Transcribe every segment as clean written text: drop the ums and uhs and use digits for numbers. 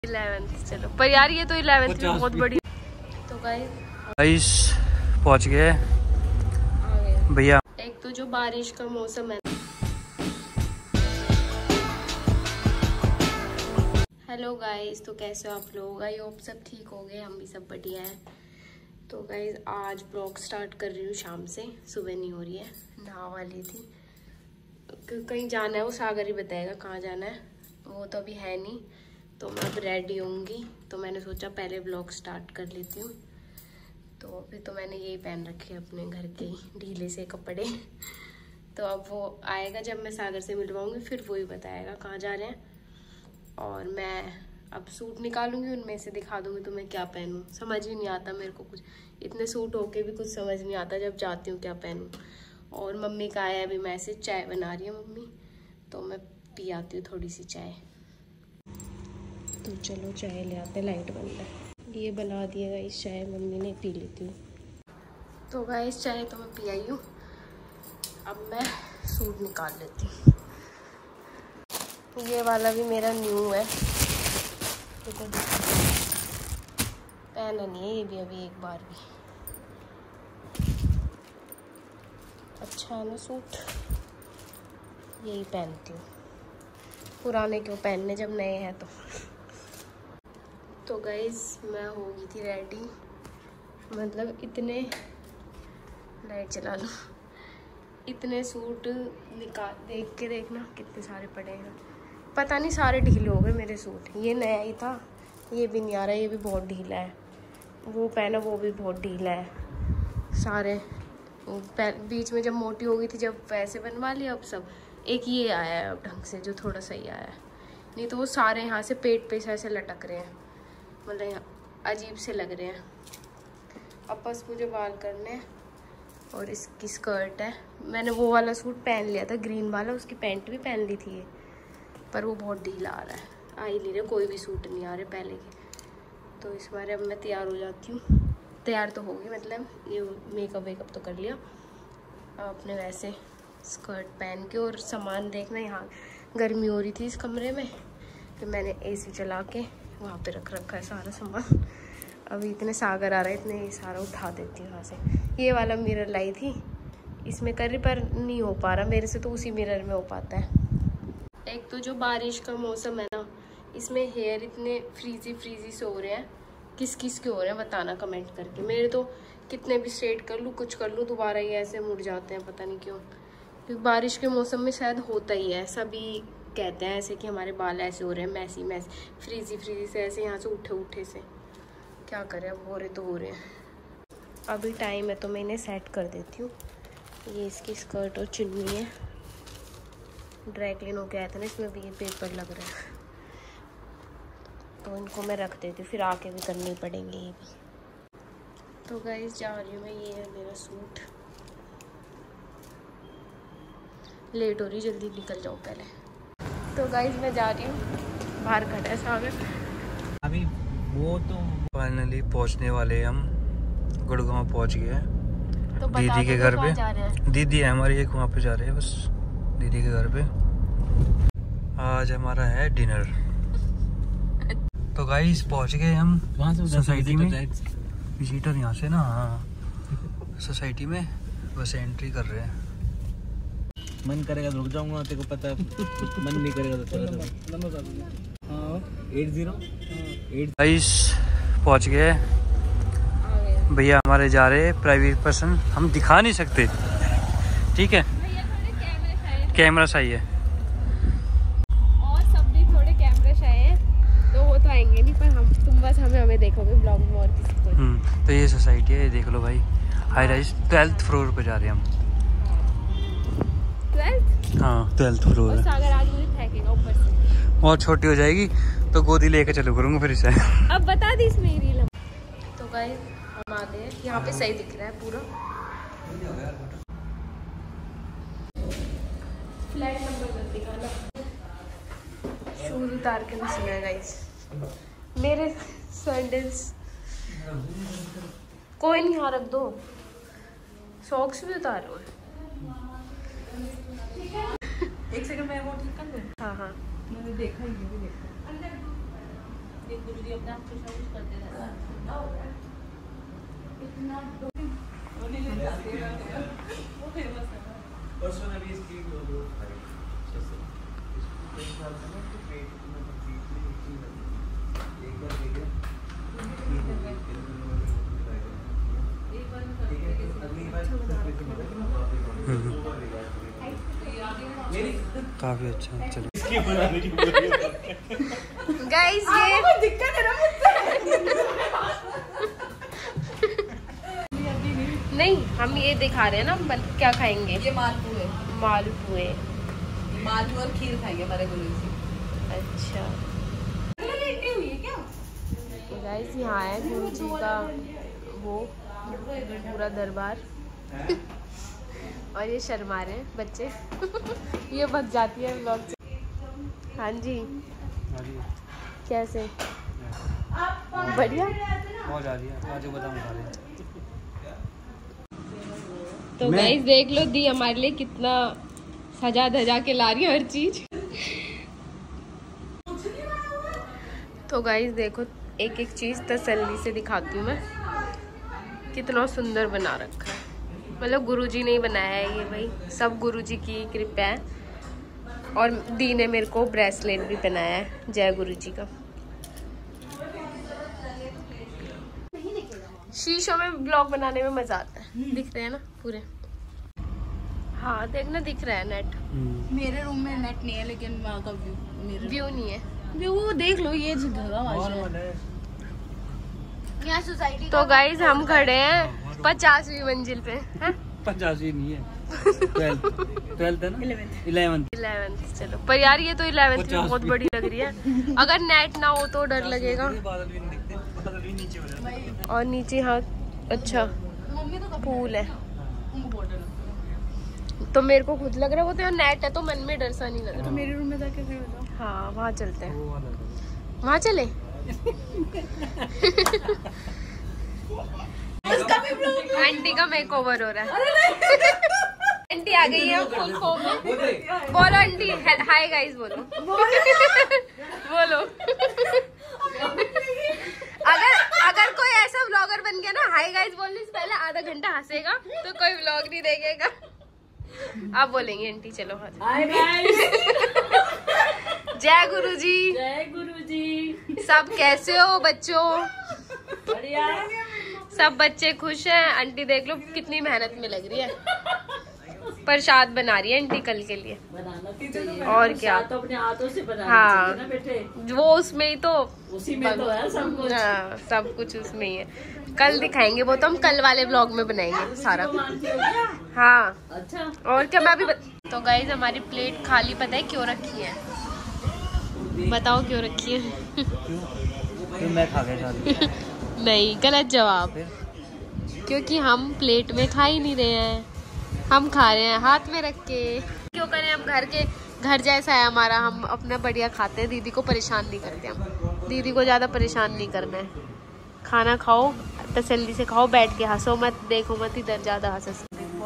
11th। चलो पर यार ये तो 11th में बहुत बड़ी। तो गाइस पहुंच गए भैया। एक तो जो बारिश का मौसम है। हेलो गाइस, तो कैसे हो आप लोग? आई होप सब ठीक हो गए, हम भी सब बढ़िया है। तो गाइस आज ब्लॉग स्टार्ट कर रही हूँ शाम से, सुबह नहीं हो रही है। नहा वाली थी, कहीं जाना है, वो सागर ही बताएगा कहाँ जाना है, वो तो अभी है नहीं। तो मैं अब रेडी होंगी, तो मैंने सोचा पहले ब्लॉग स्टार्ट कर लेती हूँ। तो फिर तो मैंने यही पहन रखे अपने घर के ढीले से कपड़े। तो अब वो आएगा जब मैं सागर से मिलवाऊंगी, फिर वो ही बताएगा कहाँ जा रहे हैं। और मैं अब सूट निकालूंगी, उनमें से दिखा दूंगी तुम्हें क्या पहनूं। समझ ही नहीं आता मेरे को कुछ, इतने सूट होके भी कुछ समझ नहीं आता जब जाती हूँ क्या पहनूं। और मम्मी का आया अभी मैसेज, चाय बना रही है मम्मी, तो मैं पी आती हूँ थोड़ी सी चाय। तो चलो चाय ले आते, लाइट बंद है। ये बना दिएगा इस चाय, मम्मी ने, पी लेती हूँ। तो गाइस चाय तो मैं पी आई हूँ, अब मैं सूट निकाल लेती हूँ। ये वाला भी मेरा न्यू है, तो पहना नहीं है ये भी अभी एक बार भी। अच्छा है ना सूट, यही पहनती हूँ, पुराने क्यों पहनने जब नए हैं। तो गाइस मैं हो गई थी रेडी, मतलब इतने, लाइट चला लो, इतने सूट निकाल, देख के देखना कितने सारे पड़े हैं। पता नहीं सारे ढीले हो गए मेरे सूट। ये नया ही था, ये भी नहीं आ रहा, ये भी बहुत ढीला है। वो पहना वो भी बहुत ढीला है। सारे बीच में जब मोटी हो गई थी, जब वैसे बनवा लिया, अब सब एक ये आया है अब ढंग से, जो थोड़ा सही आया है। नहीं तो वो सारे यहाँ से पेट पे ऐसे लटक रहे हैं, मतलब अजीब से लग रहे हैं। अब बस मुझे बाल करने हैं, और इसकी स्कर्ट है। मैंने वो वाला सूट पहन लिया था ग्रीन वाला, उसकी पैंट भी पहन ली थी ये, पर वो बहुत ढीला आ रहा है, आ ही नहीं रहे, कोई भी सूट नहीं आ रहे पहले के। तो इस बार अब मैं तैयार हो जाती हूँ, तैयार तो होगी, मतलब ये मेकअप वेकअप तो कर लिया। अब अपने वैसे स्कर्ट पहन के, और सामान देखना, यहाँ गर्मी हो रही थी इस कमरे में, तो मैंने एसी चला के वहाँ पे रख रखा है सारा सामान। अभी इतने सागर आ रहे हैं, इतने सारा उठा देती हूँ वहाँ से। ये वाला मिरर लाई थी, इसमें कर रही, पर नहीं हो पा रहा मेरे से, तो उसी मिरर में हो पाता है। एक तो जो बारिश का मौसम है ना, इसमें हेयर इतने फ्रीजी फ्रीजी से हो रहे हैं। किस किस के हो रहे हैं बताना कमेंट करके। मेरे तो कितने भी स्ट्रेट कर लूँ, कुछ कर लूँ, दोबारा ये ऐसे मुड़ जाते हैं, पता नहीं क्यों। क्योंकि बारिश के मौसम में शायद होता ही है, सभी कहते हैं ऐसे कि हमारे बाल ऐसे हो रहे हैं, मैसी मैसी फ्रीजी फ्रीजी से, ऐसे यहाँ से उठे उठे से। क्या करें, अब हो रहे तो हो रहे हैं। अभी टाइम है तो मैं इन्हें सेट कर देती हूँ। ये इसकी स्कर्ट और चुन्नी है, ड्राई क्लीन होके आया था ना, इसमें भी ये पेपर लग रहा है, तो इनको मैं रख देती हूँ, फिर आके भी करनी पड़ेंगे ये भी। तो गाइस जा रही हूँ मैं, ये है मेरा सूट। लेट हो रही, जल्दी निकल जाओ पहले। तो गाइस मैं जा रही हूँ, बाहर खड़ा है सागर। अभी वो तो फाइनली पहुंचने वाले, हम गुड़गांव पहुंच गए हैं। तो दीदी के घर पे, दीदी है हमारी एक, वहाँ पे जा रहे हैं बस, दीदी के घर पे। आज हमारा है डिनर। तो गाइस पहुंच गए हम सोसाइटी में, विजिटर यहाँ से ना, हाँ सोसाइटी में बस एंट्री कर रहे हैं। मन करेगा तो रुक जाऊंगा, तेरे को पता है, मन नहीं करेगा तो चला जाऊंगा। 80 गाइस पहुंच गए भैया, हमारे जा रहे हैं प्राइवेट पर्सन, हम दिखा नहीं सकते, ठीक है, कैमरा सही है, और सब भी थोड़े कैमरा शाय हैं, तो वो तो आएंगे नहीं, पर तुम बस हमें देखोगे ब्लॉग में, और किसी को। तो ये सोसाइटी है, ये देख लो भाई, हाई राइज 12th फ्लोर पे जा रहे हैं हम। 12th? हाँ 12th फ्लोर है। सागर आज मुझे फेंकेगा ऊपर से, बहुत छोटी हो जाएगी तो गोदी लेके चलो करूँगा फिर इसे। अब बता दी इसमें रील। तो गाइस हम आ गए, यहाँ पे सही दिख रहा है पूरा, फ्लैट नंबर मत दिखाना। शूज उतार के नहीं सुना गाइस, मेरे सैंडल्स कोई नहीं, यहाँ रख दो, सॉक्स भी उतारो। एक सेकंड मैं वो ठीक कर दूं। हाँ हाँ मैंने देखा ही नहीं, देखा गुरुजी अपने आप कुछ ना कुछ करते रहते हैं। काफी अच्छा। चलो गाइस ये दिक्कत है ना नहीं, हम ये दिखा रहे हैं ना क्या खाएंगे। ये मालपुए मालपुए और खीर खाएंगे हमारे गुरुजी। अच्छा गाइस यहाँ है गुरु जी का वो पूरा दरबार और ये शर्मा रहे हैं बच्चे ये बच जाती है व्लॉग से। हाँ जी कैसे बढ़िया बहुत आ रही है, आज बताऊं खा रहे। तो गाइस देख लो दी हमारे लिए कितना सजा धजा के ला रही है हर चीज। तो गाइस देखो एक एक चीज तसल्ली से दिखाती हूँ मैं, कितना सुंदर बना रखा है। मतलब गुरुजी ने ही बनाया है ये, भाई सब गुरुजी की कृपा है। और दी ने मेरे को ब्रेसलेट भी पहनाया है जय गुरुजी का। शीशों में ब्लॉग बनाने में मजा आता है। दिख रहे हैं ना पूरे? हाँ देखना दिख रहा है नेट। मेरे रूम में नेट नहीं है लेकिन वहाँ का व्यू नहीं है। व्यू देख लो, ये जगह यहाँ सोसाइटी। तो गाइज हम खड़े हैं 50वीं मंजिल पे। 85 नहीं है 12th है ना 11th। चलो पर यार ये तो 11th भी बहुत बड़ी लग रही है। अगर नेट ना हो तो डर लगेगा। और नीचे हाँ अच्छा पूल है। तो मेरे को खुद लग रहा है वो तो यार नेट है तो मन में डर सा नहीं लग रहा। तो मेरे रूम में जाके खड़े हो जाओ। हाँ वहाँ चलते हैं, वहाँ चले। आंटी का मेकओवर हो रहा है। आंटी आ गई है फुल फॉर्म में। बोलो आंटी हाय गाइस बोलो। बोलो अगर कोई ऐसा व्लॉगर बन गया ना हाय गाइस बोलने से पहले आधा घंटा हंसेगा तो कोई व्लॉग नहीं देखेगा। आप बोलेंगे आंटी चलो हाय गाइस। जय गुरुजी। जय गुरुजी। सब कैसे हो बच्चों? बढ़िया। सब बच्चे खुश हैं। आंटी देख लो कितनी मेहनत में लग रही है। प्रसाद बना रही है आंटी कल के लिए। बनाना तो चाहिए। और क्या तो अपने हाथों से बनाना हाँ चाहिए ना बेटे। वो उसमें ही तो उसी में तो है सब कुछ। हाँ सब कुछ उसमें ही है। कल दिखाएंगे वो तो हम कल वाले व्लॉग में बनाएंगे सारा। हाँ अच्छा और क्या मैं अभी तो गाइज हमारी प्लेट खाली पता है क्यों रखी है? बताओ क्यों रखी है? क्यों मैं खा गया नहीं गलत जवाब। क्योंकि हम प्लेट में खा ही नहीं रहे हैं, हम खा रहे हैं हाथ में रख के। क्यों करें, हम घर जैसा है हमारा, हम अपना बढ़िया खाते हैं। दीदी को परेशान नहीं करते हम, दीदी को ज़्यादा परेशान नहीं करना है। खाना खाओ तसल्ली से खाओ, बैठ के हंसो मत, देखो मत इधर ज़्यादा हंस।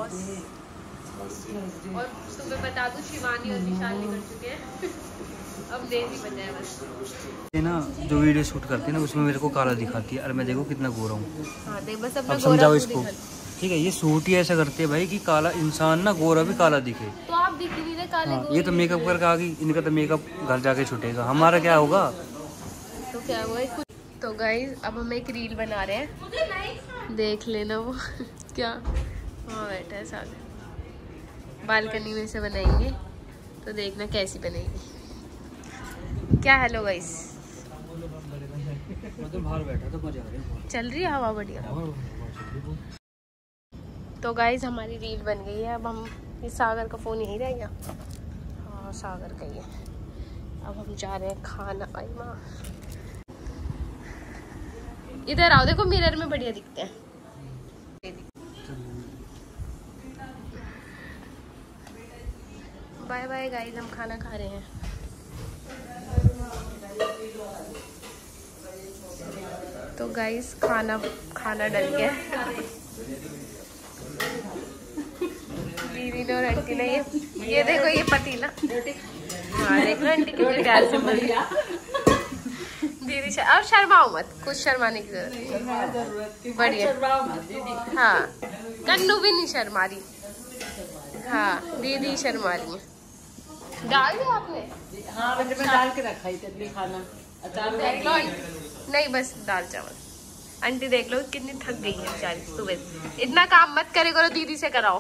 और तुम्हें बता दूं शिवानी और विशाल निकल चुके हैं। अब देसी बचा है बस। ये ना जो वीडियो शूट करती है ना उसमें मेरे को काला दिखाती है और मैं देखो कितना गोरा हूँ। हाँ देख बस अपना अब समझाओ इसको। ठीक है ये शूट ही ऐसा करते हैं भाई कि काला इंसान ना गोरा भी काला दिखे। तो आप दिख ही नहीं रहे काले। हाँ, ये तो मेकअप करके आ गई, इनका तो मेकअप घर जाके छूटेगा, हमारा क्या होगा? तो क्या हुआ कुछ। तो गाइज अब हम एक रील बना रहे हैं, देख लेना वो क्या। वहाँ बैठा है सागर, बालकनी में से बनाएंगे तो देखना कैसी बनेगी। क्या हेलो गाइस, बाहर बैठा तो मजा आ रहा चल रही है हवा बढ़िया। तो गाइस हमारी रील बन गई है। अब हम इस सागर का फोन यहीं रह गया। हाँ सागर का ही है। अब हम जा रहे हैं खाना। आई माँ इधर आओ, देखो मिरर में बढ़िया दिखते हैं। बाय बाय गाइस, हम खाना खा रहे हैं। तो गाइस खाना डल गया। दीदी ने और आंटी ने ये देखो ये पतीला। हाँ देखो आंटी कितनी प्यार से बनी। दीदी और शर्माओ मत, कुछ शर्माने की जरूरत नहीं। बढ़िया। हाँ कन्नू भी नहीं शर्मा रही। हाँ दीदी शर्मा रही है। डाल दिया आपने? हाँ मैंने डाल के रखा ही तभी खाना। अचार देख लो नहीं, बस दाल चावल। आंटी देख लो कितनी थक गई है बेचारी सुबह से। इतना काम मत करे करो, दीदी से कराओ।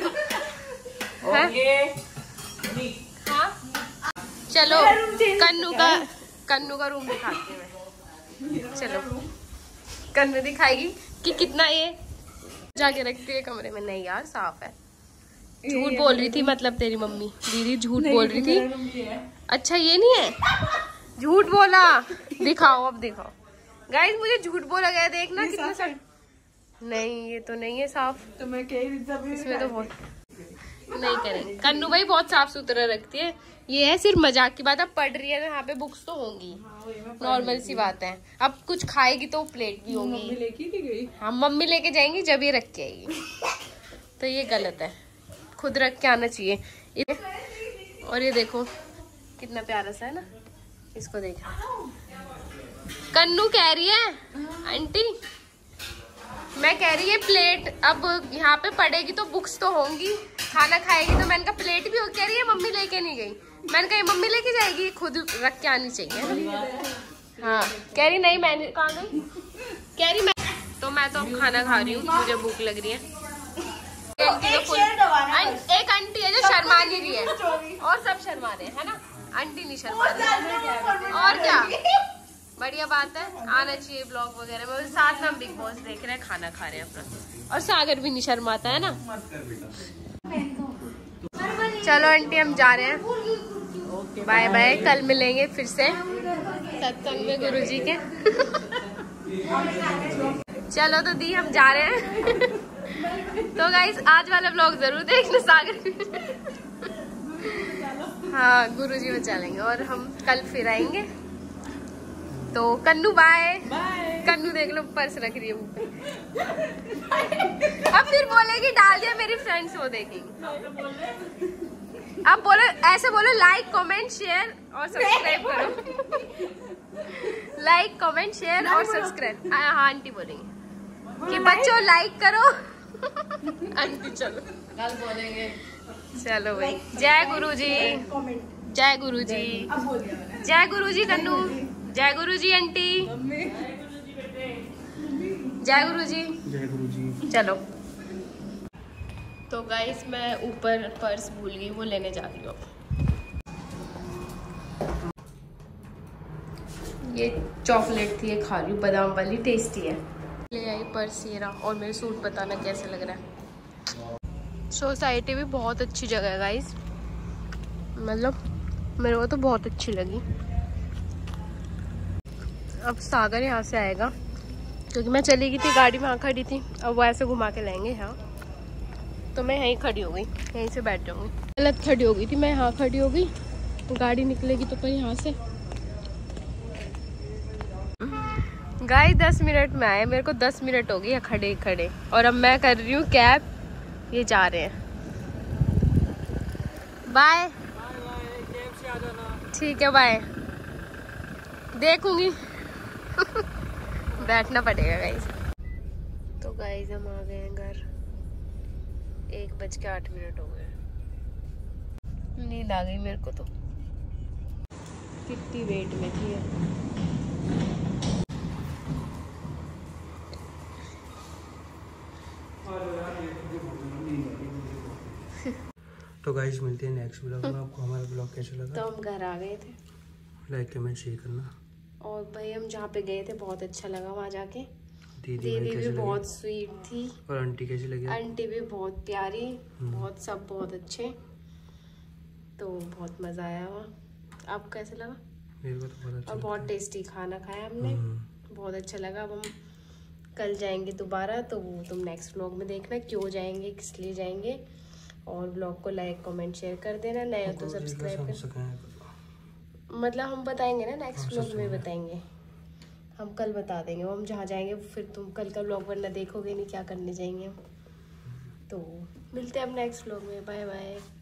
हाँ चलो कन्नू का रूम दिखाती हूँ मैं। चलो कन्नू दिखाएगी कि कितना ये जाके रखती है कमरे में। नहीं यार साफ है। झूठ बोल रही थी मतलब तेरी मम्मी। दीदी झूठ बोल रही थी। अच्छा ये नहीं है, झूठ बोला। दिखाओ अब दिखाओ गाइस, मुझे झूठ बोला गया। देखना कितना साफ। नहीं ये तो नहीं है साफ। तो मैं इसमें तो बहुत नहीं करेंगे। कन्नू भाई बहुत साफ सुथरा रखती है। ये है सिर्फ मजाक की बात। अब पढ़ रही है ना, यहाँ पे बुक्स तो होंगी, नॉर्मल सी बात है। अब कुछ खाएगी तो प्लेट भी होगी। मम्मी लेके गई? हाँ मम्मी लेके जाएंगी जब ये रख के आएगी। तो ये गलत है, खुद रख के आना चाहिए। और ये देखो कितना प्यारा सा है ना, इसको देखो। कन्नू कह रही है आंटी, मैं कह रही है प्लेट अब यहाँ पे पड़ेगी तो बुक्स तो होंगी, खाना खाएगी तो। मैंने कहा प्लेट भी हो। कह रही है मम्मी लेके नहीं गई। मैंने कहा मम्मी लेके जाएगी, खुद रख के आनी चाहिए। हाँ कह रही नहीं मैंने कहाँ गई। कह रही मैं तो अब खाना खा रही हूँ, मुझे भूख लग रही है। एक आंटी है जो शर्मा नहीं रही है और सब शर्मा रहे हैं ना। आंटी नहीं शर्मा रही और क्या बढ़िया बात है। आना चाहिए ब्लॉग वगैरह में। साथ में हम बिग बॉस देख रहे हैं, खाना खा रहे हैं अपना। और सागर भी नहीं शर्माता है ना। चलो आंटी हम जा रहे हैं। बाय बाय, कल मिलेंगे फिर से सत्संग में गुरुजी के। चलो तो दी हम जा रहे हैं। तो गाइस आज वाला ब्लॉग जरूर देखना सागर। हाँ गुरुजी में चलेंगे और हम कल फिर आएंगे। तो कन्नू बाय। कन्नू देख लो पर्स रख रही है मुंह पे। अब फिर बोलेगी डाल दिया मेरी फ्रेंड्स, वो देखेंगी। अब बोलो ऐसे बोलो, लाइक कमेंट शेयर और सब्सक्राइब करो। लाइक कमेंट शेयर और सब्सक्राइब। हाँ आंटी बोलेंगे कि बच्चों लाइक करो। आंटी चलो कल बोलेंगे। चलो भाई, जय गुरुजी, जय गुरुजी, जय गुरुजी कन्नू, जय गुरुजी आंटी, जय गुरुजी, जय गुरुजी। चलो तो गाइस मैं ऊपर पर्स भूल गई, वो लेने जा रही हूँ। ये चॉकलेट थी, ये खा रही हूँ, बादाम वाली, टेस्टी है। ले आई पर्स ये रहा। और मेरे सूट बताना कैसे लग रहा है। सोसाइटी भी बहुत अच्छी जगह है गाइस, मतलब मेरे को तो बहुत अच्छी लगी। अब सागर यहाँ से आएगा क्योंकि मैं चली गई थी, गाड़ी वहाँ खड़ी थी। अब वो ऐसे घुमा के लाएंगे यहाँ। तो मैं यहीं खड़ी हो गई, यहीं से बैठ जाऊँगी। गलत खड़ी हो गई थी मैं, यहाँ खड़ी हो गई। गाड़ी निकलेगी तो पर यहाँ से। गाइस 10 मिनट में आए, मेरे को 10 मिनट हो गई खड़े खड़े। और अब मैं कर रही हूँ कैब, ये जा रहे हैं। बाय। ठीक है बाय, देखूंगी। बैठना पड़ेगा गाइस। तो गाइस हम आ गए हैं घर। 1:08 हो गए। नींद आ गई मेरे को तो। कितनी वेट में थी तो गाइस मिलते हैं नेक्स्ट ब्लॉग में। आपको हमारा ब्लॉग कैसा लगा? तो हम घर आ गए थे। लाइक कमेंट शेयर करना। और भाई हम जहाँ पे गए थे बहुत अच्छा लगा वहाँ जाके। दीदी भी बहुत स्वीट थी। और आंटी कैसी लगी? आंटी भी बहुत प्यारी, बहुत सब बहुत अच्छे। तो बहुत मजा आया वहाँ। आपको कैसा लगा? मेरे को तो बहुत अच्छा। और बहुत टेस्टी खाना खाया हमने, बहुत अच्छा लगा। अब हम कल जाएंगे दोबारा, तो वो तुम नेक्स्ट व्लॉग में देखना क्यों जाएंगे, किस लिए जाएंगे। और ब्लॉग को लाइक कमेंट शेयर कर देना, नए हो तो सब्सक्राइब कर। मतलब हम बताएंगे ना नेक्स्ट व्लॉग में बताएंगे, हम कल बता देंगे। वो हम जहाँ जाएंगे फिर तुम कल का व्लॉग वरना देखोगे नहीं क्या करने जाएंगे हम। तो मिलते हैं अब नेक्स्ट व्लॉग में। Bye bye.